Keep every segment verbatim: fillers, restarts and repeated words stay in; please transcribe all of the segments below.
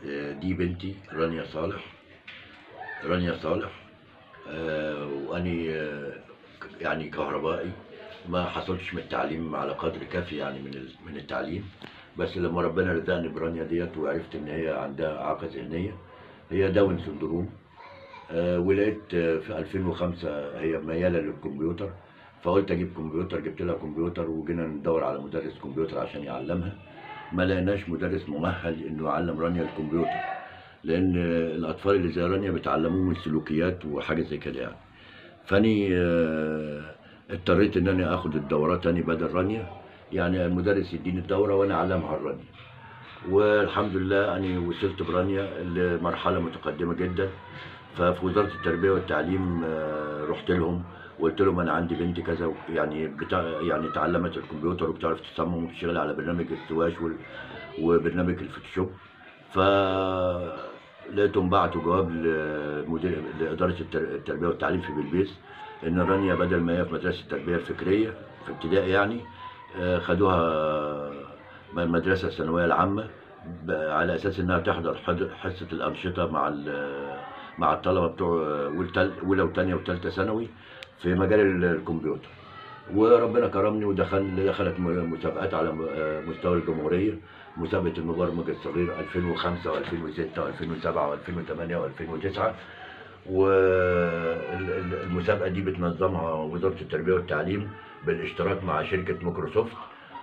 آه، دي بنتي رانيا صالح. رانيا صالح آه، وأني آه، يعني كهربائي، ما حصلتش من التعليم على قدر كافي يعني من ال- من التعليم. بس لما ربنا رزقني برانيا ديت وعرفت إن هي عندها إعاقة ذهنية، هي داون سندروم. آه، ولقيت آه، في ألفين وخمسة هي ميالة للكمبيوتر، فقلت أجيب كمبيوتر. جبت لها كمبيوتر وجينا ندور على مدرس كمبيوتر عشان يعلمها. ما لقيناش مدرس مؤهل إنه يعلم رانيا الكمبيوتر، لأن آه، الأطفال اللي زي رانيا بتعلموهم السلوكيات وحاجة زي كده يعني. فاني آه، اضطريت ان انا اخد الدورات تاني بدل رانيا، يعني المدرس يديني الدوره وانا اعلمها الرانيا. والحمد لله اني وصلت برانيا لمرحله متقدمه جدا. ففي وزاره التربيه والتعليم آه، رحت لهم وقلت لهم انا عندي بنتي كذا، يعني بتاع يعني اتعلمت الكمبيوتر وبتعرف تصمم وبتشتغل على برنامج السواش وال- وبرنامج الفوتوشوب. ف لقيتهم بعتوا جواب لمدير لإدارة التر- التربية والتعليم في بلبيس إن رانيا بدل ما هي في مدرسة التربية الفكرية في ابتدائي يعني، آه، خدوها من المدرسة الثانوية العامة، ب- على أساس إنها تحضر حض- حصة الأنشطة مع ال- مع الطلبة بتوع والتل- أولى وتانية وتالتة ثانوي في مجال ال- الكمبيوتر. وربنا كرمني ودخل دخلت م- مسابقات على م- آه، مستوى الجمهورية. مسابقة المبرمج الصغير ألفين وخمسة و2006 و2007 و2008 و2009. والمسابقة دي بتنظمها وزارة التربية والتعليم بالاشتراك مع شركة مايكروسوفت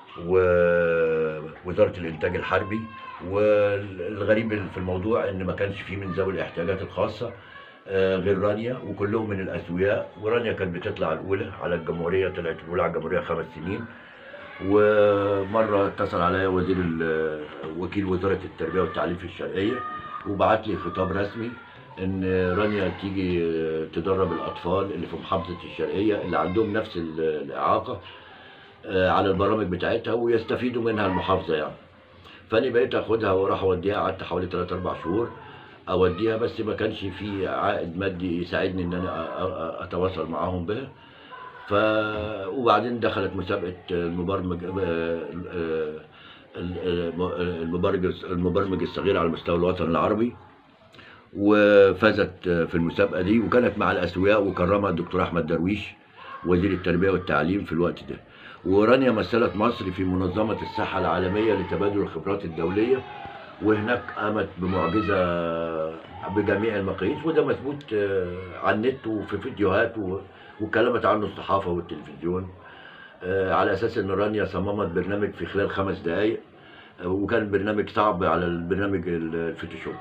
ووزارة الإنتاج الحربي. والغريب في الموضوع إن ما كانش فيه من ذوي الاحتياجات الخاصة آه، غير رانيا، وكلهم من الأسوياء. ورانيا كانت بتطلع الأولى على الجمهورية، طلعت الأولى على الجمهورية خمس سنين. ومرة اتصل عليا وزير ال- وكيل وزارة التربية والتعليم في الشرقية وبعت لي خطاب رسمي إن رانيا تيجي تدرب الأطفال اللي في محافظة الشرقية اللي عندهم نفس ال- الإعاقة آه، على البرامج بتاعتها ويستفيدوا منها المحافظة يعني. فأنا بقيت آخدها وأروح أوديها، قعدت حوالي تلات أربع شهور أوديها، بس ما كانش في عائد مادي يساعدني إن أنا أ- أ- أتواصل معاهم بها. ف وبعدين دخلت مسابقة المبرمج آه، آه، المبرمج المبرمج الصغير على مستوى الوطن العربي، وفازت في المسابقة دي وكانت مع الأسوياء، وكرمها الدكتور أحمد درويش وزير التربية والتعليم في الوقت ده. ورانيا مثلت مصر في منظمة الصحة العالمية لتبادل الخبرات الدولية، وهناك قامت بمعجزة بجميع المقاييس، وده مثبوت آه، على النت وفي فيديوهات و- واتكلمت عنه الصحافة والتلفزيون. آه، على أساس إن رانيا صممت برنامج في خلال خمس دقايق، آه، وكان برنامج صعب على البرنامج الفوتوشوب.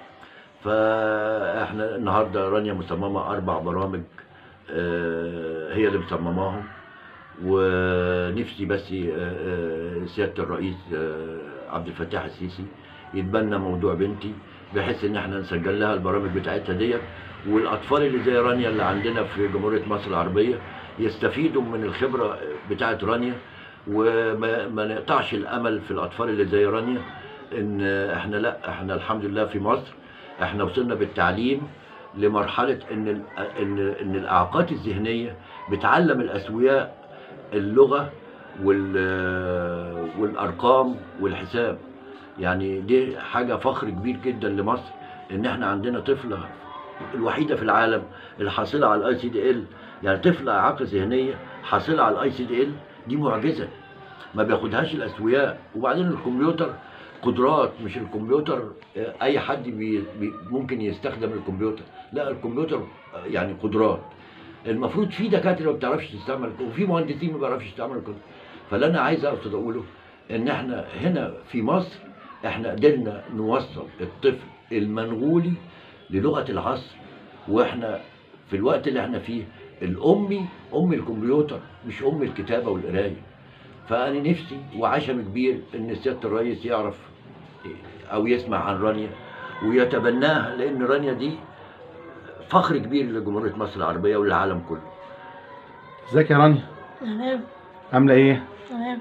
فاحنا النهارده رانيا مصممه اربع برامج، آه، هي اللي مصمماهم. ونفسي بس آه، آه، سياده الرئيس آه، عبد الفتاح السيسي يتبنى موضوع بنتي، بحيث ان احنا نسجل لها البرامج بتاعتها ديت، والاطفال اللي زي رانيا اللي عندنا في جمهوريه مصر العربيه يستفيدوا من الخبره بتاعت رانيا، وما ما نقطعش الامل في الاطفال اللي زي رانيا. ان احنا لا احنا الحمد لله في مصر احنا وصلنا بالتعليم لمرحله ان ال- ان ان الاعاقات الذهنيه بتعلم الاسوياء اللغه وال- والارقام والحساب. يعني دي حاجه فخر كبير جدا لمصر ان احنا عندنا طفله الوحيده في العالم الحاصله على الاي سي دي ال، يعني طفله اعاقه ذهنيه حاصله على الاي سي دي ال. دي معجزه ما بياخدهاش الاسوياء. وبعدين الكمبيوتر قدرات، مش الكمبيوتر آه، اي حد بي بي ممكن يستخدم الكمبيوتر، لا الكمبيوتر آه، يعني قدرات. المفروض في دكاتره ما بتعرفش تستعمل وفي مهندسين ما بيعرفش يستعملوا الكمبيوتر. فاللي انا عايز اقصد اقوله ان احنا هنا في مصر احنا قدرنا نوصل الطفل المنغولي للغه العصر. واحنا في الوقت اللي احنا فيه الامي ام الكمبيوتر مش ام الكتابه والقرايه. فأنا نفسي وعشم كبير إن سيادة الرئيس يعرف أو يسمع عن رانيا ويتبناها، لأن رانيا دي فخر كبير لجمهورية مصر العربية وللعالم كله. ازيك يا رانيا؟ تمام عاملة ايه؟ تمام.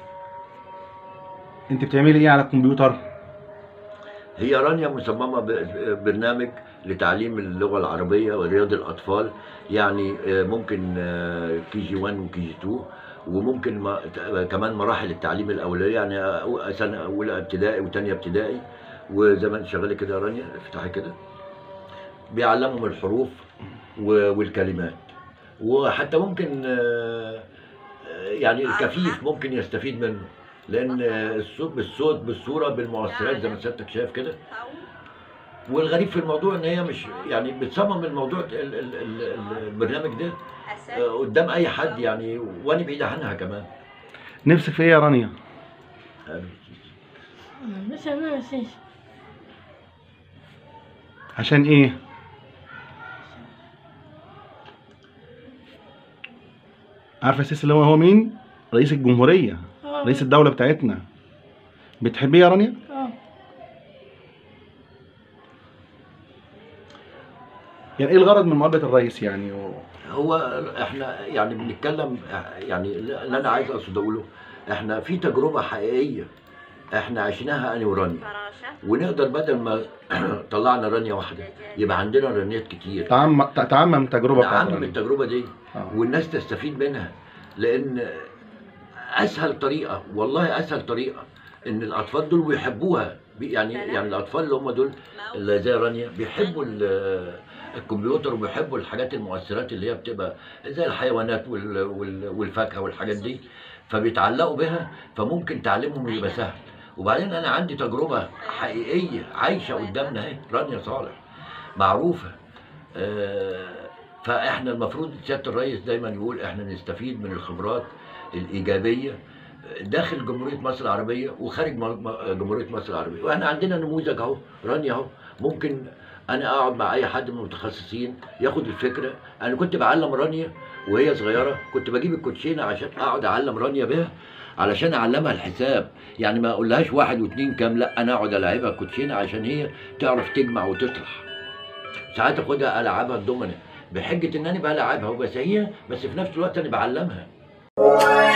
انت بتعملي ايه على الكمبيوتر؟ هي رانيا مصممة ب- برنامج لتعليم اللغة العربية ورياض الأطفال، يعني آه، ممكن كي جي واحد وكي جي اتنين، وممكن ما- كمان مراحل التعليم الأولية، يعني أو- سنة أولى ابتدائي وتانية ابتدائي وزي ما انت شغاله كده يا رانيا افتحي كده، بيعلمهم الحروف و- والكلمات، وحتى ممكن آه، آه، يعني الكفيف ممكن يستفيد منه، لان آه، الصوت بالصوت بالصوره بالمؤثرات زي ما سيادتك شايف كده. والغريب في الموضوع ان هي مش يعني بتصمم الموضوع ال- ال- ال- البرنامج ده آه، قدام اي حد يعني، وانا بعيد عنها كمان. نفسك في ايه يا رانيا؟ مش انا مش عشان ايه؟ عارفه السيسي اللي هو هو مين؟ رئيس الجمهوريه، اه رئيس الدوله بتاعتنا. بتحبيه يا رانيا؟ اه يعني ايه الغرض من مقابله الرئيس يعني و... هو احنا يعني بنتكلم يعني اللي انا عايز اقصد اقوله، احنا في تجربه حقيقيه احنا عشناها انا ورانيا، ونقدر بدل ما طلعنا رانيا واحده يبقى عندنا رانيات كتير، تعمم تعمم التجربه بتاعت نعمم رانيا. التجربه دي آه. والناس تستفيد منها. لان اسهل طريقه، والله اسهل طريقه ان الاطفال دول بيحبوها، بي- يعني يعني الاطفال اللي هم دول اللي زي رانيا بيحبوا ال- الكمبيوتر، وبيحبوا الحاجات المؤثرات اللي هي بتبقى زي الحيوانات وال- وال- والفاكهه والحاجات دي، فبيتعلقوا بها، فممكن تعليمهم يبقى سهل. وبعدين انا عندي تجربه حقيقيه عايشه قدامنا اهي، رانيا صالح معروفه. آه، فاحنا المفروض سياده الرئيس دايما يقول احنا نستفيد من الخبرات الايجابيه داخل جمهوريه مصر العربيه وخارج م- م- جمهوريه مصر العربيه. واحنا عندنا نموذج اهو، رانيا اهو، ممكن انا اقعد مع اي حد من المتخصصين ياخد الفكره. انا كنت بعلم رانيا وهي صغيره، كنت بجيب الكوتشينه عشان اقعد اعلم رانيا بها، علشان اعلمها الحساب، يعني ما اقولهاش واحد واثنين كام، لا انا اقعد العبها كوتشينه عشان هي تعرف تجمع وتطرح. ساعات اخدها العبها الدومنه بحجه ان انا بلعبها وبسهيها، بس في نفس الوقت انا بعلمها.